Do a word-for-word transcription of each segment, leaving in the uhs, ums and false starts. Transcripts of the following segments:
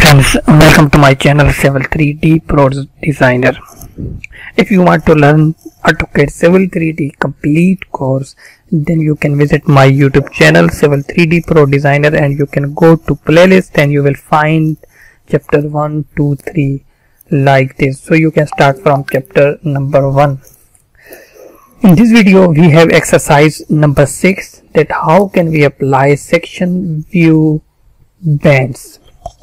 friends, welcome to my channel Civil three D Pro Designer. If you want to learn AutoCAD Civil three D complete course, then you can visit my YouTube channel Civil three D Pro Designer and you can go to playlist and you will find chapter one, two, three like this. So you can start from chapter number one. In this video we have exercise number six, that how can we apply section view bands.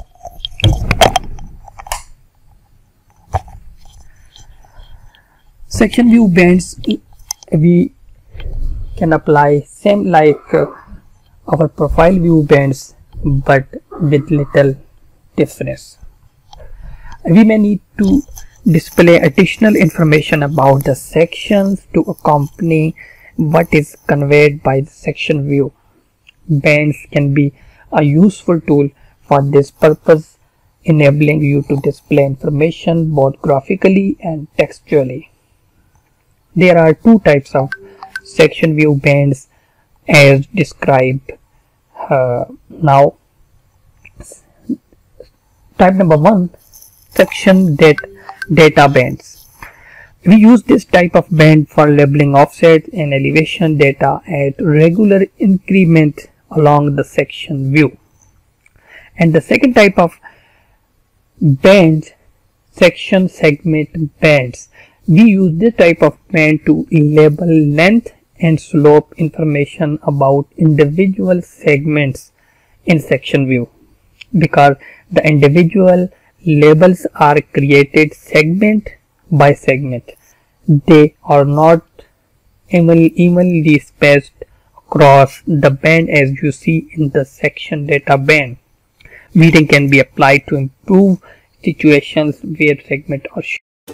Section view bands we can apply same like uh, our profile view bands, but with little difference. We may need to display additional information about the sections to accompany what is conveyed by the section view. Bands can be a useful tool for this purpose, enabling you to display information both graphically and textually. There are two types of section view bands as described uh, now. Type number one, section dat data bands. We use this type of band for labeling offset and elevation data at regular increment along the section view. And the second type of band, section segment bands. We use this type of band to label length and slope information about individual segments in section view, because the individual labels are created segment by segment. They are not evenly spaced across the band as you see in the section data band. Weeding can be applied to improve situations where segments are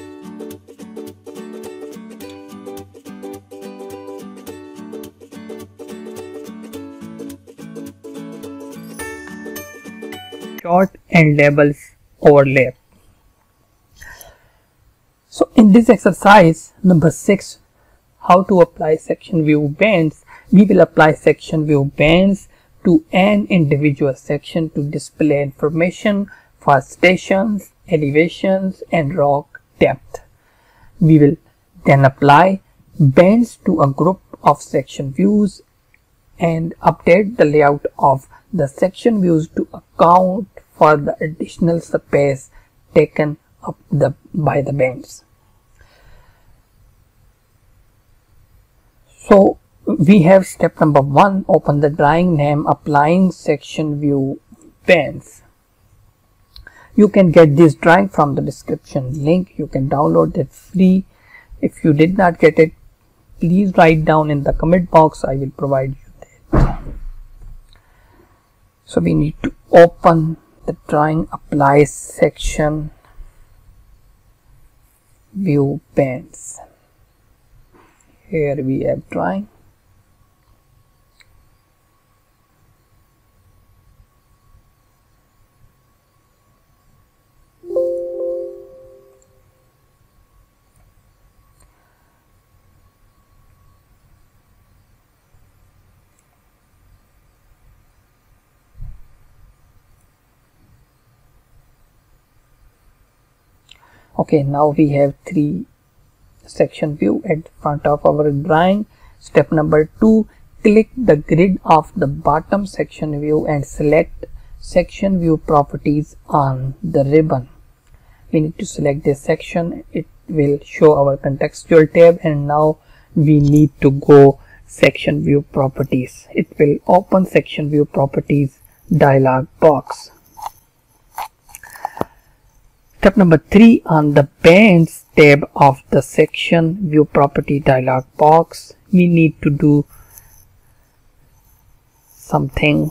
short and labels overlap. So in this exercise number six, how to apply section view bands, we will apply section view bands to an individual section to display information for stations, elevations and rock depth. We will then apply bands to a group of section views and update the layout of the section views to account for the additional space taken up the, by the bands. So we have step number one, open the drawing name, applying section view bands. You can get this drawing from the description link. You can download it free. If you did not get it, please write down in the comment box. I will provide you that. So we need to open the drawing, apply section view bands. Here we have drawing. Okay, now we have three section view at front of our drawing. Step number two, click the grid of the bottom section view and select section view properties on the ribbon. We need to select this section. It will show our contextual tab, and now we need to go section view properties. It will open section view properties dialog box. Step number three, on the bands tab of the section view property dialog box, we need to do something.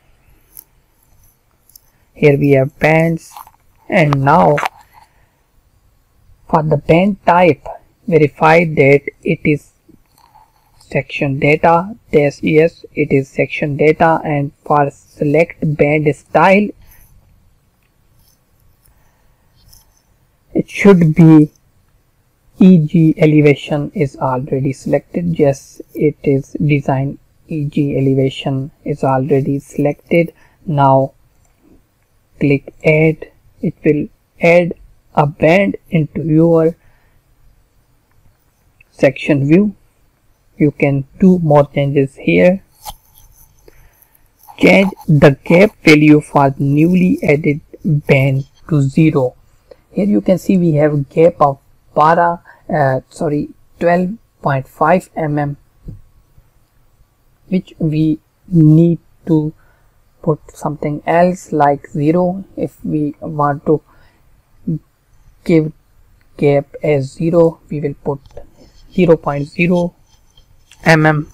Here we have bands, and now for the band type, verify that it is section data. Yes, yes, it is section data. And for select band style, it should be E G elevation is already selected. Yes, it is design E G elevation is already selected. Now click add. It will add a band into your section view. You can do more changes here. Change the gap value for newly added band to zero. Here you can see we have gap of twelve, uh, sorry twelve point five millimeters, which we need to put something else like zero. If we want to give gap as zero, we will put zero point zero millimeters.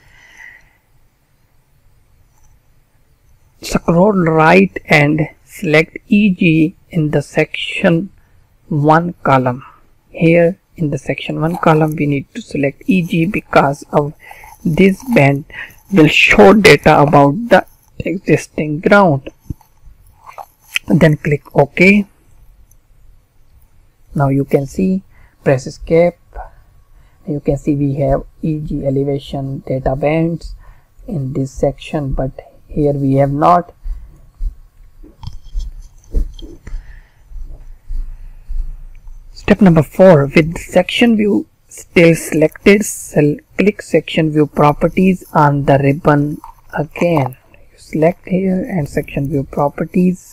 Scroll right and select E G in the section one column. Here in the section one column we need to select E G because of this band will show data about the existing ground. Then click OK. Now you can see, press escape. You can see we have E G elevation data bands in this section, but here we have not. Step number four, with the section view still selected, click section view properties on the ribbon again. You select here and section view properties.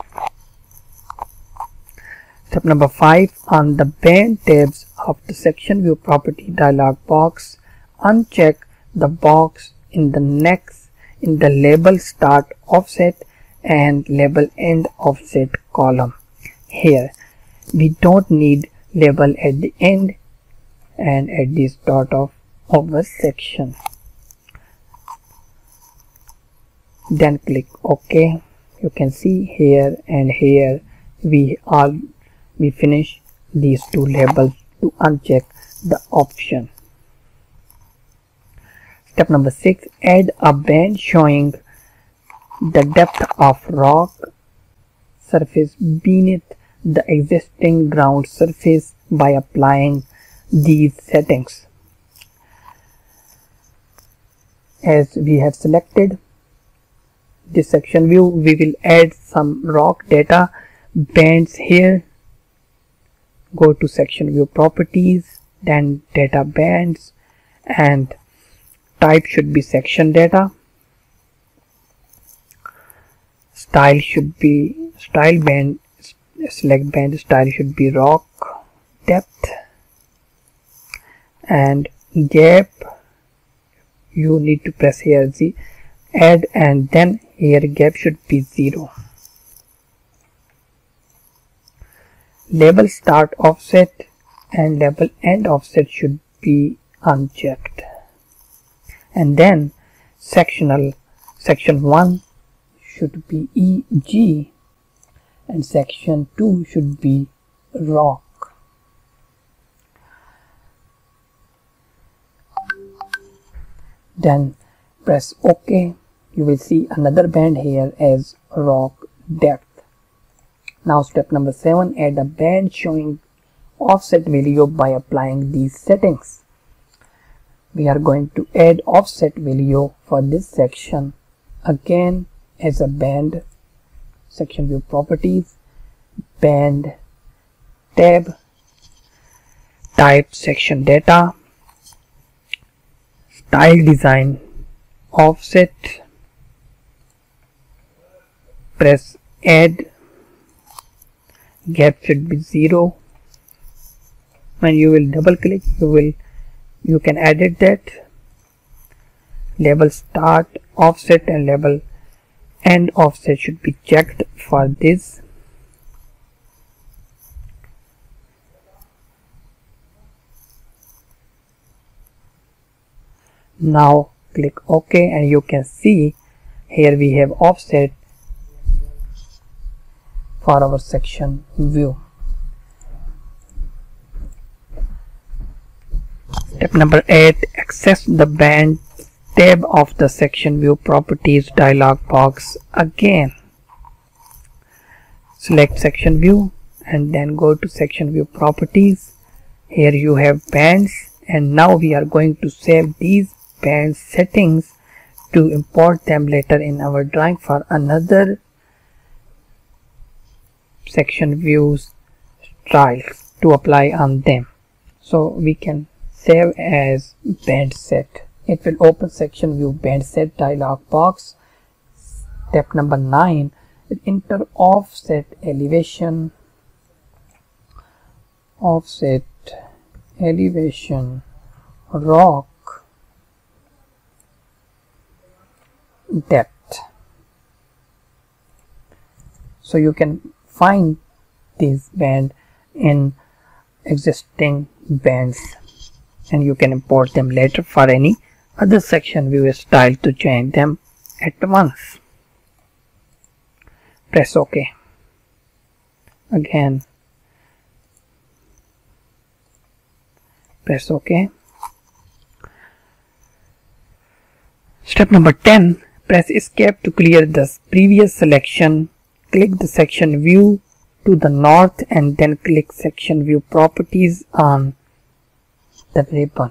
Step number five, on the band tabs of the section view property dialog box, uncheck the box in the next in the label start offset and label end offset column. Here we don't need label at the end and at the start of our section. Then click OK. You can see here and here we all we finish these two labels to uncheck the option. Step number six, add a band showing the depth of rock surface beneath the existing ground surface by applying these settings. As we have selected this section view, we will add some rock data bands here. Go to section view properties, then data bands, and type should be section data. Style should be style band, select band style should be rock depth, and gap you need to press here Z add, and then here gap should be zero. Label start offset and label end offset should be unchecked, and then sectional section one should be E G and section two should be rock. Then press OK. You will see another band here as rock depth. Now step number seven, add a band showing offset value by applying these settings. We are going to add offset value for this section again as a band, section view properties, band tab, type section data, style design offset, press add, gap should be zero. When you will double click, you will you can edit that. Label start offset and label end offset should be checked for this. Now click OK, and you can see here we have offset for our section view. Step number eight, access the band tab of the section view properties dialog box again. Select section view and then go to section view properties. Here you have bands, and now we are going to save these band settings to import them later in our drawing for another section views styles to apply on them. So we can save as band set. It will open section view band set dialog box. Step number nine, enter offset elevation, offset elevation rock depth. So you can find this band in existing bands and you can import them later for any other section view style to change them at once. Press OK. Again press OK. Step number ten, press escape to clear the previous selection. Click the section view to the north and then click section view properties on the ribbon.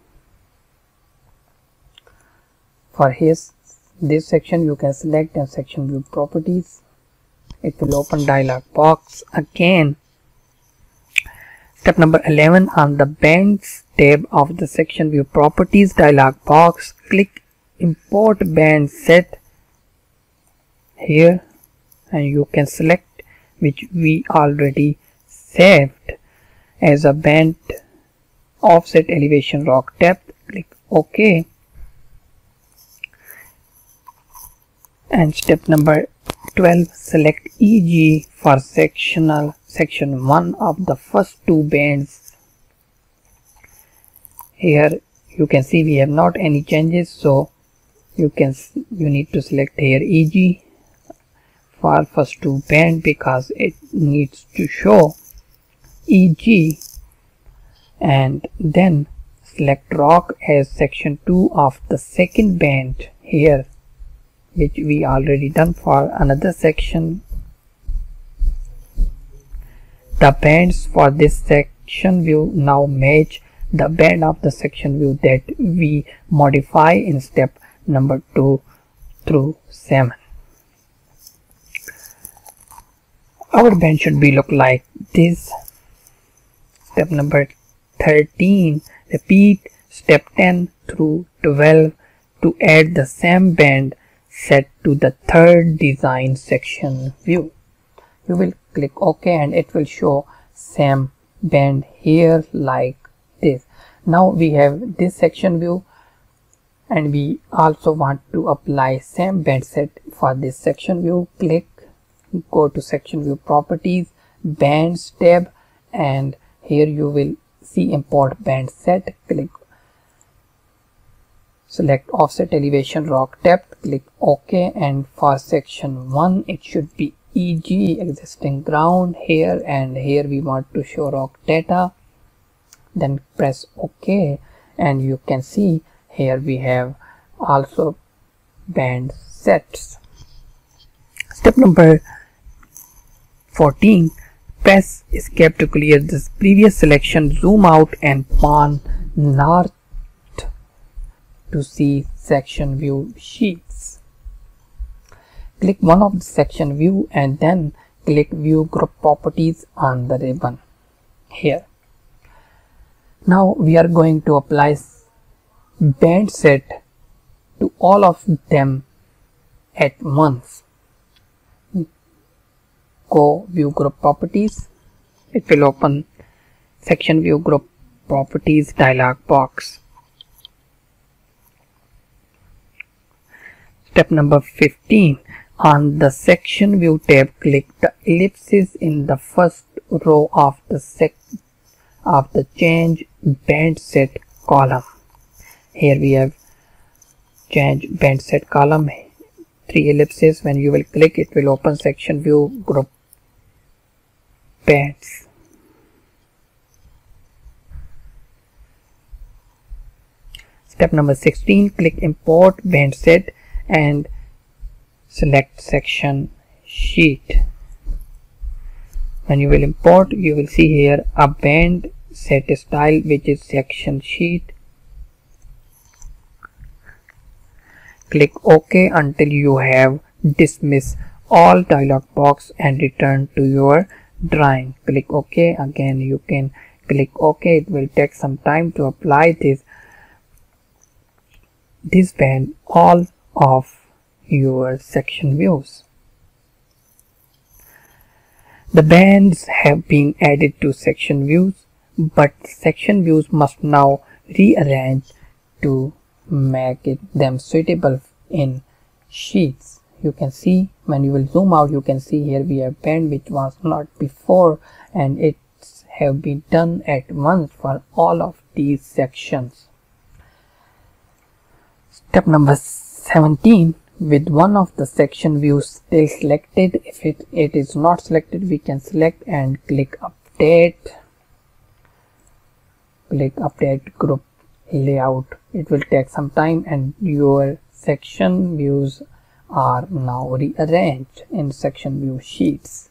For his this section you can select and section view properties. It will open dialog box again. Step number eleven, on the bands tab of the section view properties dialog box, click import band set here and you can select which we already saved as a band offset elevation rock depth. Click OK. And step number twelve, select E G for sectional section one of the first two bands. Here you can see we have not any changes, so you can you need to select here E G for first two band because it needs to show E G, and then select rock as section two of the second band here, which we already done for another section. The bands for this section view now match the band of the section view that we modify in step number two through seven. Our band should be look like this. Step number thirteen, repeat step ten through twelve to add the same band set to the third design section view. You will click OK and it will show same band here like this. Now we have this section view and we also want to apply same band set for this section view. Click, go to section view properties, bands tab, and here you will see import band set. Click, select offset elevation rock depth, click OK, and for section one it should be E G existing ground here, and here we want to show rock data. Then press OK and you can see here we have also band sets. Step number fourteen, press escape to clear this previous selection. Zoom out and pan north to see section view sheets. Click one of the section view and then click view group properties on the ribbon here. Now we are going to apply band set to all of them at once. Go view group properties. It will open section view group properties dialog box. Step number fifteen, on the section view tab, click the ellipses in the first row of the sec of the change band set column. Here we have change band set column, three ellipses. When you will click, it will open section view group bands. Step number sixteen, click import band set and select section sheet. When you will import, you will see here a band set style which is section sheet. Click OK until you have dismiss all dialog box and return to your drawing. Click OK. Again you can click OK. It will take some time to apply this this band all of your section views. The bands have been added to section views, but section views must now rearrange to make it them suitable in sheets. You can see when you will zoom out, you can see here we have band which was not before, and it have been done at once for all of these sections. Step number seventeen. With one of the section views still selected, if it, it is not selected, we can select and click update. Click update group layout. It will take some time and your section views are now rearranged in section view sheets.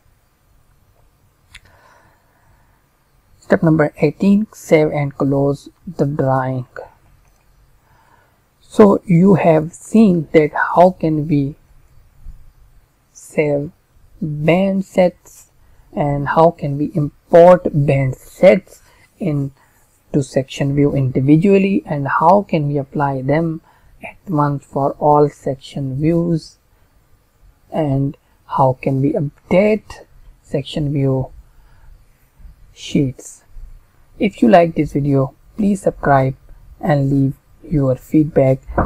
Step number eighteen. Save and close the drawing. So you have seen that how can we save band sets and how can we import band sets into section view individually, and how can we apply them at once for all section views, and how can we update section view sheets. If you like this video, please subscribe and leave your feedback.